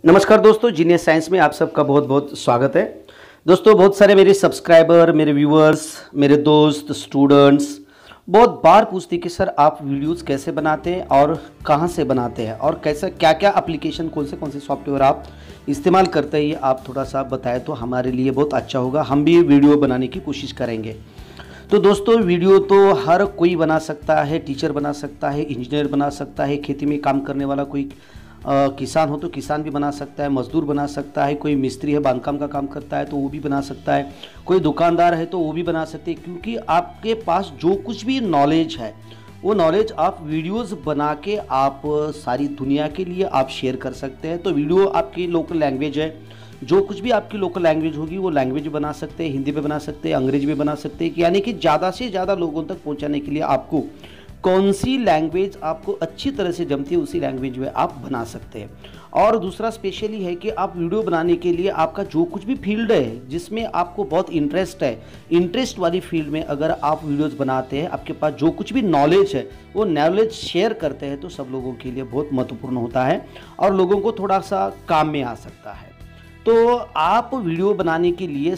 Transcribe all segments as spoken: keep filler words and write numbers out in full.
नमस्कार दोस्तों, genius science में आप सबका बहुत बहुत स्वागत है। दोस्तों, बहुत सारे मेरे सब्सक्राइबर, मेरे व्यूअर्स, मेरे दोस्त, स्टूडेंट्स बहुत बार पूछते हैं कि सर आप वीडियोस कैसे बनाते हैं और कहां से बनाते हैं और कैसे क्या क्या एप्लीकेशन, कौन से कौन से सॉफ्टवेयर आप इस्तेमाल करते हैं, ये आप थोड़ा सा बताएं तो हमारे लिए बहुत अच्छा होगा। हम भी वीडियो बनाने की कोशिश करेंगे। तो दोस्तों, वीडियो तो हर कोई बना सकता है, टीचर बना सकता है, इंजीनियर बना सकता है, खेती में काम करने वाला कोई आ, किसान हो तो किसान भी बना सकता है, मजदूर बना सकता है, कोई मिस्त्री है बांधकाम का काम करता है तो वो भी बना सकता है, कोई दुकानदार है तो वो भी बना सकते हैं। क्योंकि आपके पास जो कुछ भी नॉलेज है वो नॉलेज आप वीडियोस बना के आप सारी दुनिया के लिए आप शेयर कर सकते हैं। तो वीडियो आपकी लोकल लैंग्वेज है, जो कुछ भी आपकी लोकल लैंग्वेज होगी वो लैंग्वेज बना सकते हैं, हिंदी में बना सकते हैं, अंग्रेजी में बना सकते हैं। यानी कि ज़्यादा से ज़्यादा लोगों तक पहुंचाने के लिए आपको कौन सी लैंग्वेज आपको अच्छी तरह से जमती है उसी लैंग्वेज में आप बना सकते हैं। और दूसरा स्पेशली है कि आप वीडियो बनाने के लिए आपका जो कुछ भी फील्ड है जिसमें आपको बहुत इंटरेस्ट है, इंटरेस्ट वाली फील्ड में अगर आप वीडियोस बनाते हैं, आपके पास जो कुछ भी नॉलेज है वो नॉलेज शेयर करते हैं तो सब लोगों के लिए बहुत महत्वपूर्ण होता है और लोगों को थोड़ा सा काम में आ सकता है। तो आप वीडियो बनाने के लिए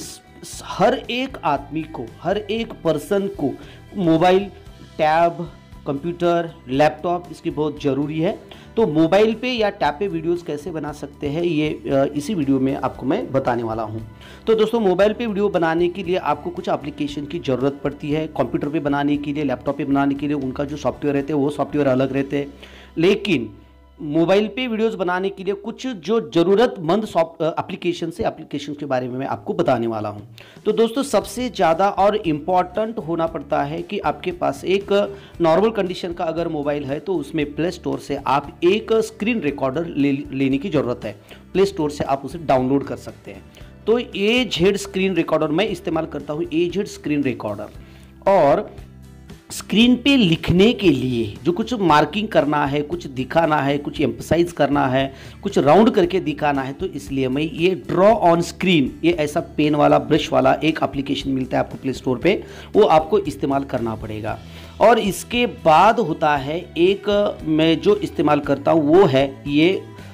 हर एक आदमी को, हर एक पर्सन को मोबाइल, टैब, कंप्यूटर, लैपटॉप इसकी बहुत ज़रूरी है। तो मोबाइल पे या टैब पे वीडियोस कैसे बना सकते हैं ये इसी वीडियो में आपको मैं बताने वाला हूं। तो दोस्तों, मोबाइल पे वीडियो बनाने के लिए आपको कुछ एप्लीकेशन की ज़रूरत पड़ती है। कंप्यूटर पे बनाने के लिए, लैपटॉप पे बनाने के लिए उनका जो सॉफ्टवेयर रहते हैं वो सॉफ्टवेयर अलग रहते हैं। लेकिन मोबाइल पे वीडियोस बनाने के लिए कुछ जो ज़रूरतमंद सॉफ्ट एप्लीकेशन से एप्लीकेशन के बारे में मैं आपको बताने वाला हूं। तो दोस्तों, सबसे ज़्यादा और इम्पॉर्टेंट होना पड़ता है कि आपके पास एक नॉर्मल कंडीशन का अगर मोबाइल है तो उसमें प्ले स्टोर से आप एक स्क्रीन रिकॉर्डर ले, लेने की ज़रूरत है। प्ले स्टोर से आप उसे डाउनलोड कर सकते हैं। तो ए जेड स्क्रीन रिकॉर्डर मैं इस्तेमाल करता हूँ, ए जेड स्क्रीन रिकॉर्डर। और स्क्रीन पे लिखने के लिए जो कुछ मार्किंग करना है, कुछ दिखाना है, कुछ एम्फसाइज करना है, कुछ राउंड करके दिखाना है, तो इसलिए मैं ये ड्रॉ ऑन स्क्रीन, ये ऐसा पेन वाला, ब्रश वाला एक एप्लीकेशन मिलता है आपको प्ले स्टोर पे, वो आपको इस्तेमाल करना पड़ेगा। और इसके बाद होता है एक मैं जो इस्तेमाल करता हूँ वो है ये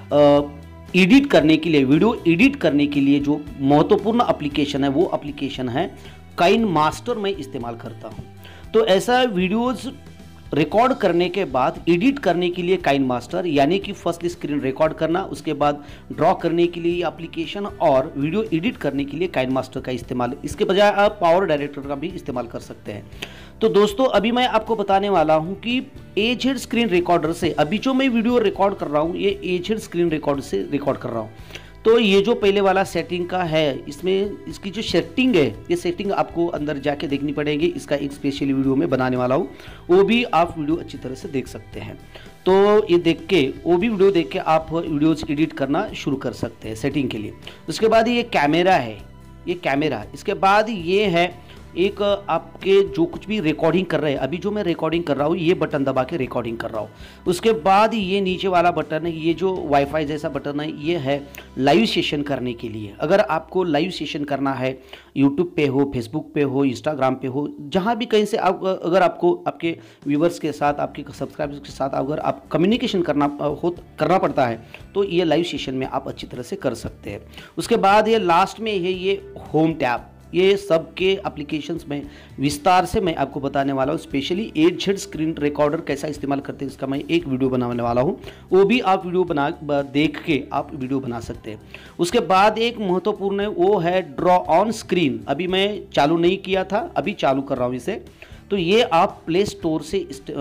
एडिट करने के लिए, वीडियो एडिट करने के लिए जो महत्वपूर्ण एप्लीकेशन है वो एप्लीकेशन है काइन मास्टर मैं इस्तेमाल करता हूँ। तो ऐसा वीडियोस रिकॉर्ड करने के बाद एडिट करने के लिए काइन मास्टर, यानी कि फर्स्ट स्क्रीन रिकॉर्ड करना, उसके बाद ड्रॉ करने के लिए एप्लीकेशन और वीडियो एडिट करने के लिए काइन मास्टर का इस्तेमाल। इसके बजाय आप पावर डायरेक्टर का भी इस्तेमाल कर सकते हैं। तो दोस्तों, अभी मैं आपको बताने वाला हूं कि ए जेड स्क्रीन रिकॉर्डर से अभी जो मैं वीडियो रिकॉर्ड कर रहा हूं ये ए जेड स्क्रीन रिकॉर्डर से रिकॉर्ड कर रहा हूं। तो ये जो पहले वाला सेटिंग का है, इसमें इसकी जो सेटिंग है ये सेटिंग आपको अंदर जाके देखनी पड़ेगी। इसका एक स्पेशल वीडियो में बनाने वाला हूँ, वो भी आप वीडियो अच्छी तरह से देख सकते हैं। तो ये देख के, वो भी वीडियो देख के आप वीडियोज एडिट करना शुरू कर सकते हैं सेटिंग के लिए। उसके बाद ये कैमरा है, ये कैमरा। इसके बाद ये है एक आपके जो कुछ भी रिकॉर्डिंग कर रहे हैं, अभी जो मैं रिकॉर्डिंग कर रहा हूँ ये बटन दबा के रिकॉर्डिंग कर रहा हूँ। उसके बाद ये नीचे वाला बटन है, ये जो वाईफाई जैसा बटन है, ये है लाइव सेशन करने के लिए। अगर आपको लाइव सेशन करना है, यूट्यूब पे हो, फेसबुक पे हो, इंस्टाग्राम पे हो, जहाँ भी कहीं से आप अगर आपको आपके व्यूवर्स के साथ, आपके सब्सक्राइबर्स के साथ अगर आप कम्युनिकेशन करना हो करना पड़ता है तो ये लाइव सेशन में आप अच्छी तरह से कर सकते हैं। उसके बाद ये लास्ट में है ये होम टैब। ये सब के एप्लीकेशंस में विस्तार से मैं आपको बताने वाला हूँ। Specially A Z screen recorder कैसा इस्तेमाल करते हैं इसका मैं एक वीडियो बनाने वाला हूँ, वो भी आप वीडियो बना देख के आप वीडियो बना सकते हैं। उसके बाद एक महत्वपूर्ण है वो है ड्रॉ ऑन स्क्रीन। अभी मैं चालू नहीं किया था, अभी चालू कर रहा हूँ इसे। तो ये आप प्ले स्टोर से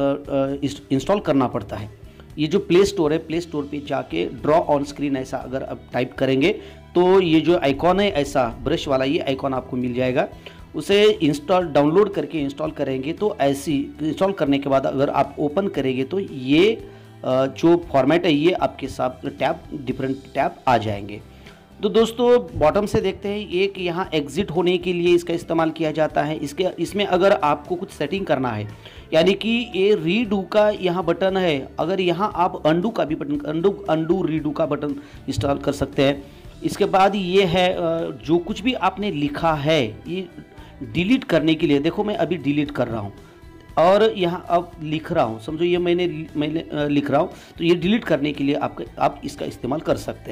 इंस्टॉल करना पड़ता है। ये जो प्ले स्टोर है, प्ले स्टोर पे जाके ड्रॉ ऑन स्क्रीन ऐसा अगर आप टाइप करेंगे तो ये जो आइकॉन है ऐसा ब्रश वाला, ये आइकॉन आपको मिल जाएगा। उसे इंस्टॉल डाउनलोड करके इंस्टॉल करेंगे तो ऐसी इंस्टॉल करने के बाद अगर आप ओपन करेंगे तो ये जो फॉर्मेट है ये आपके साथ टैब, डिफरेंट टैब आ जाएंगे। तो दोस्तों, बॉटम से देखते हैं, एक यहाँ एग्जिट होने के लिए इसका इस्तेमाल किया जाता है। इसके इसमें अगर आपको कुछ सेटिंग करना है, यानी कि ये रीडू का यहाँ बटन है, अगर यहाँ आप अंडू का भी बटन, अंडू अंडू रीडू का बटन इंस्टॉल कर सकते हैं। इसके बाद ये है जो कुछ भी आपने लिखा है ये डिलीट करने के लिए, देखो मैं अभी डिलीट कर रहा हूँ और यहाँ अब लिख रहा हूँ, समझो ये मैंने मैंने लिख रहा हूँ, तो ये डिलीट करने के लिए आप आप इसका इस्तेमाल कर सकते हैं।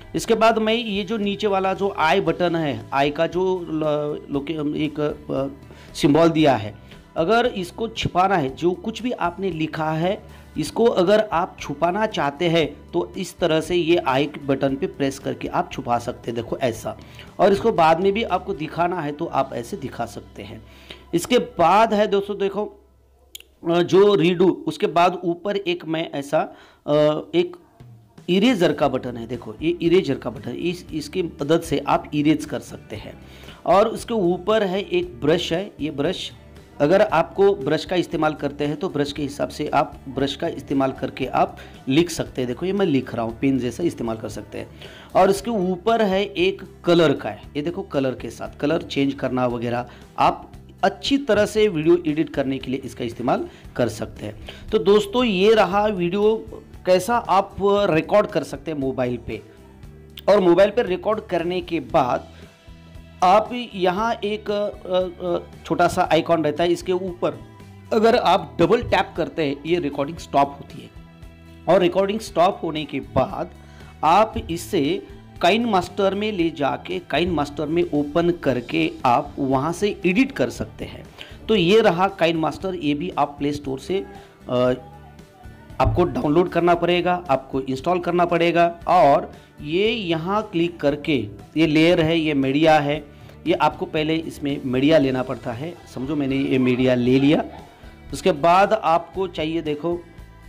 इसके बाद मैं ये जो नीचे वाला जो आई बटन है, आई का जो लोके एक सिंबल दिया है, अगर इसको छिपाना है, जो कुछ भी आपने लिखा है इसको अगर आप छुपाना चाहते हैं तो इस तरह से ये आई बटन पे प्रेस करके आप छुपा सकते हैं, देखो ऐसा। और इसको बाद में भी आपको दिखाना है तो आप ऐसे दिखा सकते हैं। इसके बाद है दोस्तों देखो जो रीडू, उसके बाद ऊपर एक मैं ऐसा एक इरेजर का बटन है, देखो ये इरेजर का बटन, इस इसकी मदद से आप इरेज कर सकते हैं। और उसके ऊपर है एक ब्रश है, ये ब्रश अगर आपको ब्रश का इस्तेमाल करते हैं तो ब्रश के हिसाब से आप ब्रश का इस्तेमाल करके आप लिख सकते हैं। देखो ये मैं लिख रहा हूँ, पेन जैसा इस्तेमाल कर सकते हैं। और इसके ऊपर है एक कलर का है, ये देखो कलर के साथ कलर चेंज करना वगैरह आप अच्छी तरह से वीडियो एडिट करने के लिए इसका इस्तेमाल कर सकते हैं। तो दोस्तों ये रहा वीडियो कैसा आप रिकॉर्ड कर सकते हैं मोबाइल पे। और मोबाइल पे रिकॉर्ड करने के बाद आप यहाँ एक छोटा सा आइकॉन रहता है, इसके ऊपर अगर आप डबल टैप करते हैं ये रिकॉर्डिंग स्टॉप होती है। और रिकॉर्डिंग स्टॉप होने के बाद आप इसे काइन मास्टर में ले जाके काइन मास्टर में ओपन करके आप वहाँ से एडिट कर सकते हैं। तो ये रहा काइन मास्टर, ये भी आप प्ले स्टोर से आ, आपको डाउनलोड करना पड़ेगा, आपको इंस्टॉल करना पड़ेगा। और ये यहाँ क्लिक करके ये लेयर है, ये मीडिया है, ये आपको पहले इसमें मीडिया लेना पड़ता है। समझो मैंने ये मीडिया ले लिया। उसके बाद आपको चाहिए देखो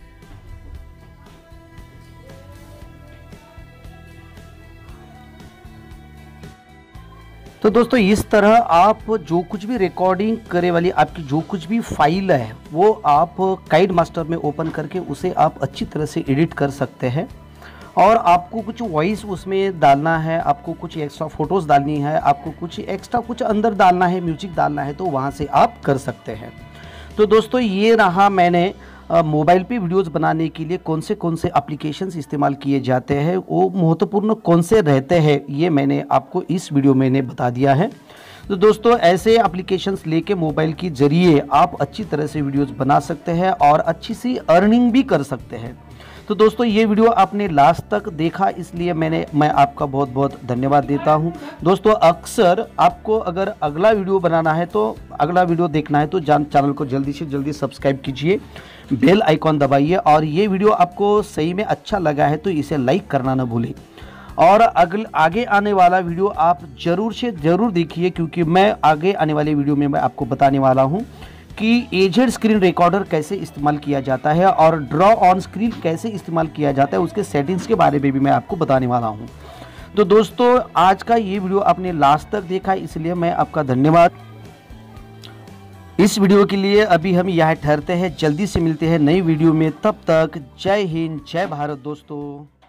तो दोस्तों इस तरह आप जो कुछ भी रिकॉर्डिंग करे वाली आपकी जो कुछ भी फाइल है वो आप काइन मास्टर में ओपन करके उसे आप अच्छी तरह से एडिट कर सकते हैं। और आपको कुछ वॉइस उसमें डालना है, आपको कुछ एक्स्ट्रा फोटोज़ डालनी है, आपको कुछ एक्स्ट्रा कुछ अंदर डालना है, म्यूजिक डालना है, तो वहाँ से आप कर सकते हैं। तो दोस्तों ये रहा मैंने मोबाइल पे वीडियोस बनाने के लिए कौन से कौन से एप्लीकेशंस इस्तेमाल किए जाते हैं, वो महत्वपूर्ण कौन से रहते हैं, ये मैंने आपको इस वीडियो में ने बता दिया है। तो दोस्तों ऐसे एप्लीकेशंस लेके मोबाइल के ज़रिए आप अच्छी तरह से वीडियोस बना सकते हैं और अच्छी सी अर्निंग भी कर सकते हैं। तो दोस्तों ये वीडियो आपने लास्ट तक देखा, इसलिए मैंने मैं आपका बहुत बहुत धन्यवाद देता हूं। दोस्तों अक्सर आपको अगर अगला वीडियो बनाना है तो अगला वीडियो देखना है तो जान चैनल को जल्दी से जल्दी सब्सक्राइब कीजिए, बेल आइकॉन दबाइए। और ये वीडियो आपको सही में अच्छा लगा है तो इसे लाइक करना ना भूलें। और अगले आगे आने वाला वीडियो आप ज़रूर से ज़रूर देखिए, क्योंकि मैं आगे आने वाले वीडियो में मैं आपको बताने वाला हूँ कि एजेड स्क्रीन रिकॉर्डर कैसे इस्तेमाल किया जाता है और ड्रॉ ऑन स्क्रीन कैसे इस्तेमाल किया जाता है, उसके सेटिंग्स के बारे में भी मैं आपको बताने वाला हूं। तो दोस्तों आज का ये वीडियो आपने लास्ट तक देखा, इसलिए मैं आपका धन्यवाद। इस वीडियो के लिए अभी हम यहाँ ठहरते हैं, जल्दी से मिलते हैं नई वीडियो में। तब तक जय हिंद, जय भारत दोस्तों।